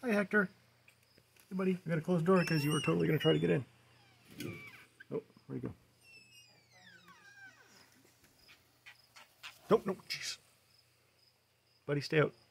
Hi, Hector. Hey, buddy. I gotta close the door because you were totally gonna try to get in. Oh, where'd he go? Nope, nope, jeez. Buddy, stay out.